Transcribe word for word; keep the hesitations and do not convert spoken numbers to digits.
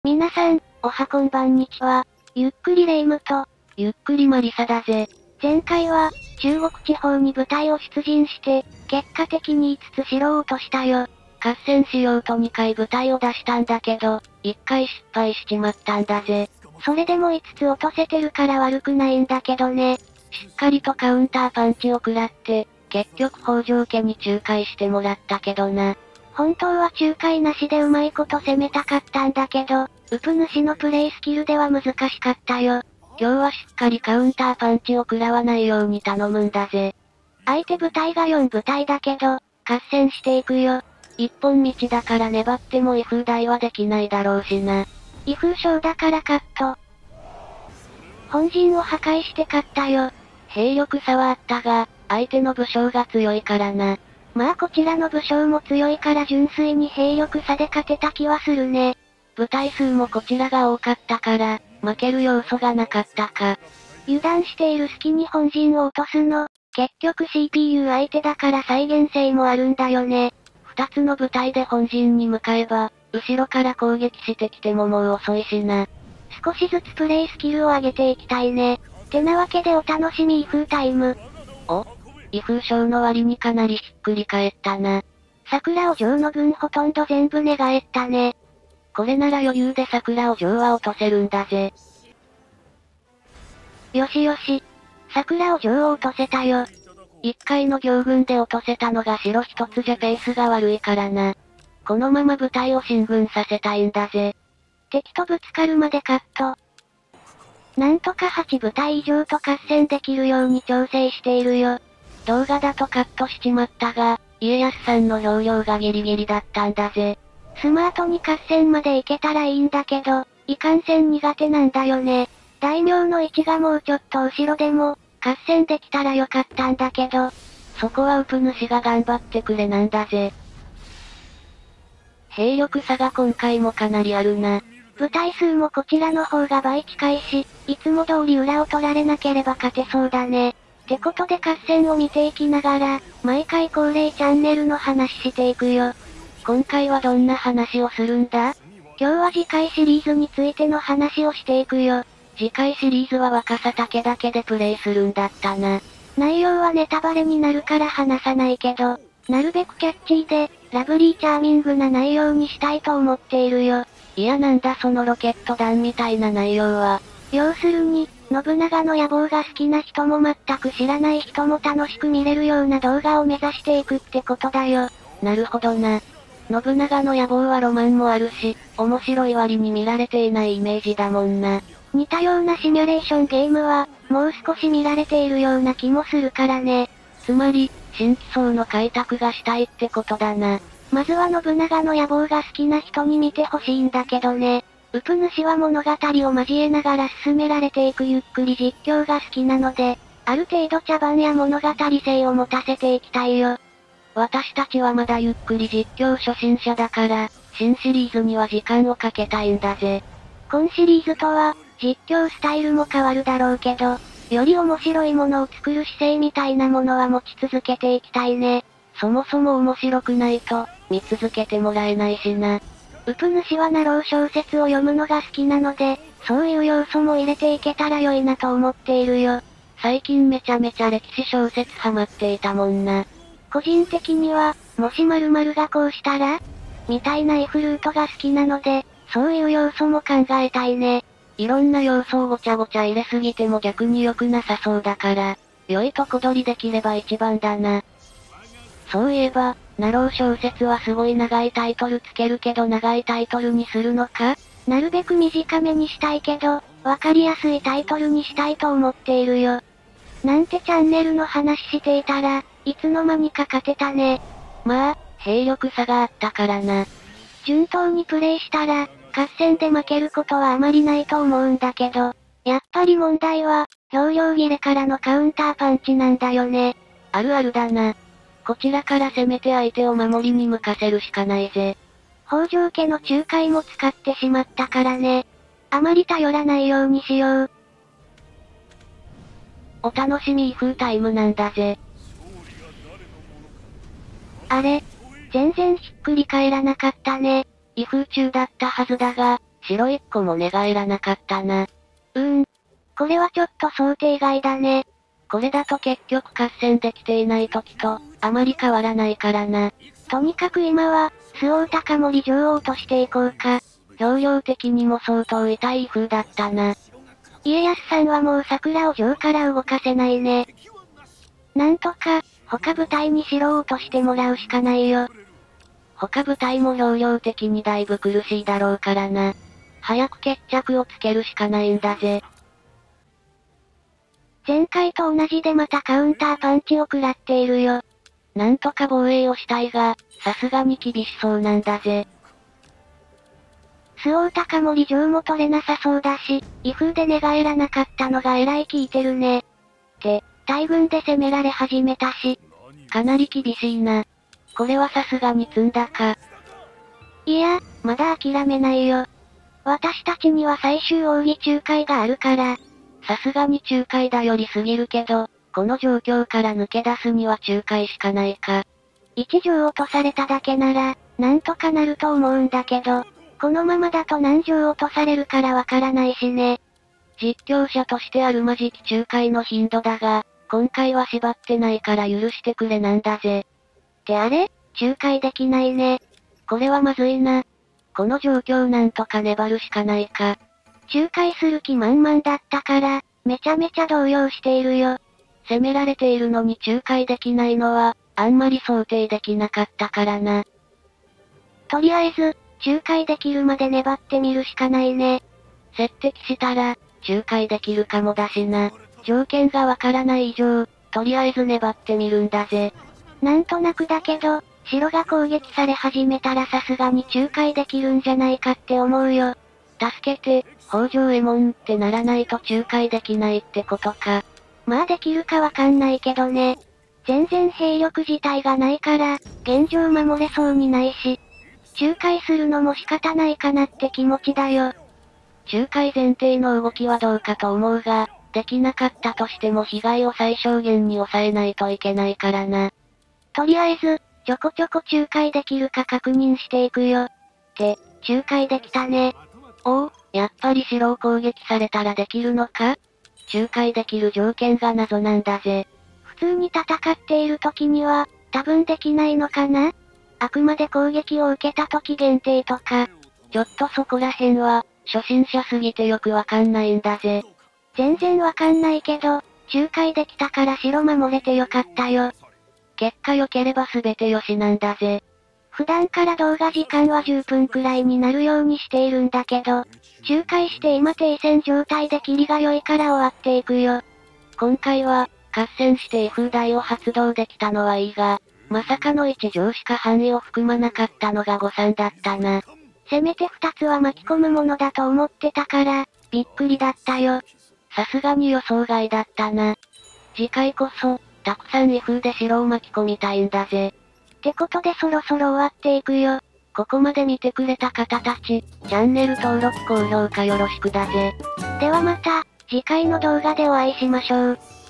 皆さん、おはこんばんにちは。ゆっくりレ夢ムと、 ゆっくりマリサだぜ。 前回は、中国地方に部隊を出陣して、結果的にいつつ知ろうとしたよ。 合戦しようとにかい部隊を出したんだけど、いっかい失敗しちまったんだぜ。 それでもいつつ落とせてるから悪くないんだけどね。 しっかりとカウンターパンチを食らって、結局北条家に仲介してもらったけどな。 本当は仲介なしでうまいこと攻めたかったんだけど、ウプ主のプレイスキルでは難しかったよ。 今日はしっかりカウンターパンチを食らわないように頼むんだぜ。 相手部隊がよん部隊だけど、合戦していくよ。 一本道だから粘っても威風台はできないだろうしな。 威風将だからカット。本陣を破壊して勝ったよ。 兵力差はあったが、相手の武将が強いからな。 まあこちらの武将も強いから純粋に兵力差で勝てた気はするね。 部隊数もこちらが多かったから、負ける要素がなかったか。 油断している隙に本陣を落とすの。結局 シーピーユー 相手だから再現性もあるんだよね。 二つの部隊で本陣に向かえば、後ろから攻撃してきてももう遅いしな。 少しずつプレイスキルを上げていきたいね。てなわけでお楽しみ威風タイム。 お威風将の割にかなりひっくり返ったな。 桜お嬢の分ほとんど全部寝返ったね。 これなら余裕で桜お嬢は落とせるんだぜ。 よしよし。桜お嬢を落とせたよ。 一回の行軍で落とせたのが白一つじゃペースが悪いからな。このまま部隊を進軍させたいんだぜ。 敵とぶつかるまでカット。なんとかはち部隊以上と合戦できるように調整しているよ。 動画だとカットしちまったが、家康さんの表情がギリギリだったんだぜ。 スマートに合戦まで行けたらいいんだけど、いかんせん苦手なんだよね。大名の位置がもうちょっと後ろでも、合戦できたらよかったんだけど、 そこはウプ主が頑張ってくれなんだぜ。兵力差が今回もかなりあるな。 部隊数もこちらの方が倍近いし、いつも通り裏を取られなければ勝てそうだね。ってことで合戦を見ていきながら、毎回恒例チャンネルの話していくよ。 今回はどんな話をするんだ？ 今日は次回シリーズについての話をしていくよ。 次回シリーズは若狭竹だけでプレイするんだったな。 内容はネタバレになるから話さないけど、なるべくキャッチーで、ラブリーチャーミングな内容にしたいと思っているよ。 いやなんだそのロケット弾みたいな内容は。 要するに、信長の野望が好きな人も全く知らない人も楽しく見れるような動画を目指していくってことだよ。 なるほどな。信長の野望はロマンもあるし、面白い割に見られていないイメージだもんな。 似たようなシミュレーションゲームは、もう少し見られているような気もするからね。 つまり、新規層の開拓がしたいってことだな。 まずは信長の野望が好きな人に見てほしいんだけどね。ウプ主は物語を交えながら進められていくゆっくり実況が好きなので、ある程度茶番や物語性を持たせていきたいよ。 私たちはまだゆっくり実況初心者だから、新シリーズには時間をかけたいんだぜ。 今シリーズとは、実況スタイルも変わるだろうけど、より面白いものを作る姿勢みたいなものは持ち続けていきたいね。 そもそも面白くないと、見続けてもらえないしな。 ウプ主はナロー小説を読むのが好きなので、そういう要素も入れていけたら良いなと思っているよ。 最近めちゃめちゃ歴史小説ハマっていたもんな。 個人的には、もし〇〇がこうしたらみたいなイフルートが好きなので、そういう要素も考えたいね。 いろんな要素をごちゃごちゃ入れすぎても逆に良くなさそうだから、良いとこ取りできれば一番だな。そういえば、ナロー小説はすごい長いタイトルつけるけど長いタイトルにするのか？ なるべく短めにしたいけど、わかりやすいタイトルにしたいと思っているよ。なんてチャンネルの話していたら、いつの間にか勝てたね。 まあ、兵力差があったからな。 順当にプレイしたら、合戦で負けることはあまりないと思うんだけど、やっぱり問題は、容量切れからのカウンターパンチなんだよね。 あるあるだな。こちらから攻めて相手を守りに向かせるしかないぜ。 北条家の仲介も使ってしまったからね。あまり頼らないようにしよう。 お楽しみ威風タイムなんだぜ。 あれ、全然ひっくり返らなかったね。 威風中だったはずだが、 白いっこも寝返らなかったな。 うーん。これはちょっと想定外だね。 これだと結局合戦できていない時と、あまり変わらないからな。 とにかく今は、周防高森女王としていこうか。 表情的にも相当痛い風だったな。 家康さんはもう桜を城から動かせないね。なんとか、他部隊に城を落としてもらうしかないよ。 他部隊も表情的にだいぶ苦しいだろうからな。早く決着をつけるしかないんだぜ。 前回と同じでまたカウンターパンチを食らっているよ。 なんとか防衛をしたいが、さすがに厳しそうなんだぜ。 周防高森城も取れなさそうだし、威風で寝返らなかったのがえらい効いてるね。って、大軍で攻められ始めたし。 かなり厳しいな。これはさすがに積んだか。 いや、まだ諦めないよ。私たちには最終奥義仲介があるから。 さすがに仲介だよりすぎるけど、この状況から抜け出すには仲介しかないか。 一城落とされただけなら、なんとかなると思うんだけど、このままだと何城落とされるからわからないしね。 実況者としてあるまじき仲介の頻度だが、今回は縛ってないから許してくれなんだぜ。 ってあれ？仲介できないね。 これはまずいな。この状況なんとか粘るしかないか。 仲介する気満々だったから、めちゃめちゃ動揺しているよ。 攻められているのに仲介できないのは、あんまり想定できなかったからな。 とりあえず、仲介できるまで粘ってみるしかないね。 接敵したら、仲介できるかもだしな。条件がわからない以上、とりあえず粘ってみるんだぜ。 なんとなくだけど、城が攻撃され始めたらさすがに仲介できるんじゃないかって思うよ。 助けて、北条右衛門ってならないと仲介できないってことか。 まあできるかわかんないけどね。全然兵力自体がないから、現状守れそうにないし。仲介するのも仕方ないかなって気持ちだよ。 仲介前提の動きはどうかと思うが、できなかったとしても被害を最小限に抑えないといけないからな。 とりあえず、ちょこちょこ仲介できるか確認していくよ。って、仲介できたね。 おお、やっぱり城を攻撃されたらできるのか？仲介できる条件が謎なんだぜ。 普通に戦っている時には、多分できないのかな？あくまで攻撃を受けた時限定とか。 ちょっとそこら辺は、初心者すぎてよくわかんないんだぜ。 全然わかんないけど、仲介できたから城守れてよかったよ。 結果良ければ全て良しなんだぜ。 普段から動画時間はじゅっぷんくらいになるようにしているんだけど、仲介して今停戦状態でキリが良いから終わっていくよ。 今回は、合戦して威風台を発動できたのはいいが、まさかの一条しか範囲を含まなかったのが誤算だったな。 せめて二つは巻き込むものだと思ってたから、びっくりだったよ。 さすがに予想外だったな。次回こそ、たくさん威風で城を巻き込みたいんだぜ。 ってことでそろそろ終わっていくよ。 ここまで見てくれた方たち、チャンネル登録高評価よろしくだぜ。 ではまた、次回の動画でお会いしましょう。